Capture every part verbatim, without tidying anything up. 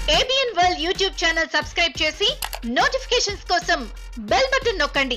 ABN world YouTube channel subscribe చేసి notifications కోసం bell button నొక్కండి.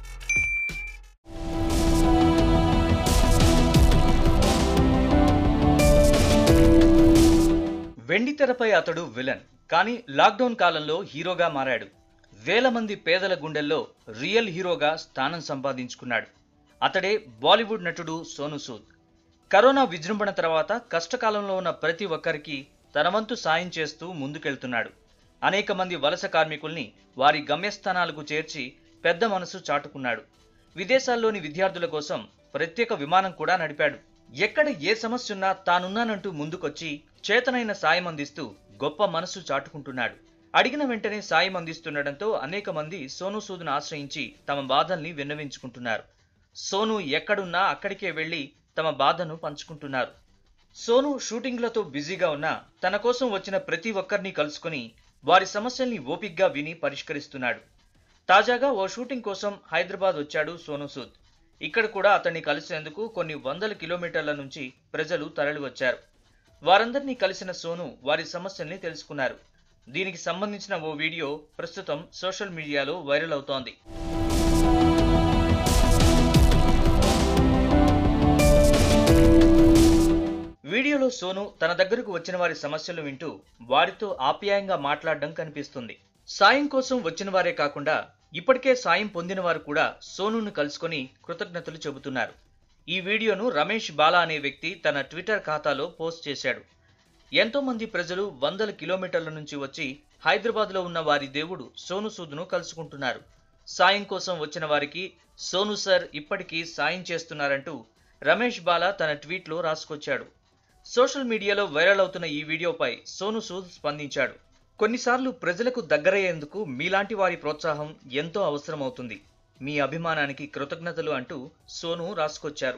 వెండితెరపై అతడు విలన్, కానీ లాక్డౌన్ కాలంలో హీరోగా మారాడు. వేల మంది పేదల గుండెల్లో రియల్ హీరోగా స్థానం సంపాదించుకున్నాడు. అతడే బాలీవుడ్ నటుడు సోనూ సూద్. కరోనా విజృంభణ తర్వాత కష్టకాలంలో ఉన్న ప్రతి ఒక్కరికి తన వంతు సాయం చేస్తూ ముందుకెళ్తున్నాడు. అనేక మంది వలస కార్మికుల్ని వారి గమ్యస్థానాలకు చేర్చి పెద్ద మనసు చాటుకున్నాడు. విదేశాల్లోని విద్యార్థుల కోసం ప్రత్యేక విమానం కూడా నడిపాడు. ఎక్కడ ఏ సమస్య ఉన్నా తానున్నానంటూ ముందుకొచ్చి చేతనైన సాయం అందిస్తూ గొప్ప మనసు చాటుకుంటున్నాడు. అడిగిన వెంటనే సాయం అందిస్తుండటంతో అనేక మంది సోనూ సూద్ను ఆశ్రయించి తమ బాధల్ని విన్నవించుకుంటున్నారు. సోనూ ఎక్కడున్నా అక్కడికే వెళ్లి తమ బాధను పంచుకుంటున్నారు. సోనూ షూటింగ్లతో బిజీగా ఉన్నా తన కోసం వచ్చిన ప్రతి ఒక్కరిని కలుసుకుని వారి సమస్యల్ని ఓపిగ్గా విని పరిష్కరిస్తున్నాడు. తాజాగా ఓ షూటింగ్ కోసం హైదరాబాద్ వచ్చాడు సోనూ సూద్. ఇక్కడ కూడా అతన్ని కలిసేందుకు కొన్ని వందల కిలోమీటర్ల నుంచి ప్రజలు తరలి వచ్చారు. వారందరినీ కలిసిన సోనూ వారి సమస్యల్ని తెలుసుకున్నారు. దీనికి సంబంధించిన ఓ వీడియో ప్రస్తుతం సోషల్ మీడియాలో వైరల్ అవుతోంది. వీడియోలో సోనూ తన దగ్గరకు వచ్చిన వారి సమస్యలు వింటూ వారితో ఆప్యాయంగా మాట్లాడడం కనిపిస్తుంది. సాయం కోసం వచ్చిన వారే కాకుండా ఇప్పటికే సాయం పొందిన వారు కూడా సోనూను కలుసుకొని కృతజ్ఞతలు చెబుతున్నారు. ఈ వీడియోను రమేష్ బాలా అనే వ్యక్తి తన ట్విట్టర్ ఖాతాలో పోస్ట్ చేశాడు. ఎంతో మంది ప్రజలు వందల కిలోమీటర్ల నుంచి వచ్చి హైదరాబాద్లో ఉన్న వారి దేవుడు సోనూ సూద్ను కలుసుకుంటున్నారు. సాయం కోసం వచ్చిన వారికి సోనూ సార్ ఇప్పటికీ సాయం చేస్తున్నారంటూ రమేష్ బాలా తన ట్వీట్లో రాసుకొచ్చాడు. సోషల్ మీడియాలో వైరల్ అవుతున్న ఈ వీడియోపై సోనూ సూద్ స్పందించాడు. కొన్నిసార్లు ప్రజలకు దగ్గరయ్యేందుకు మీలాంటి వారి ప్రోత్సాహం ఎంతో అవసరమవుతుంది. మీ అభిమానానికి కృతజ్ఞతలు అంటూ సోనూ రాసుకొచ్చారు.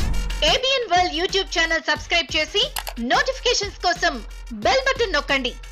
ABN world YouTube channel subscribe చేసి నోటిఫికేషన్స్ కోసం బెల్ బటన్ నొక్కండి.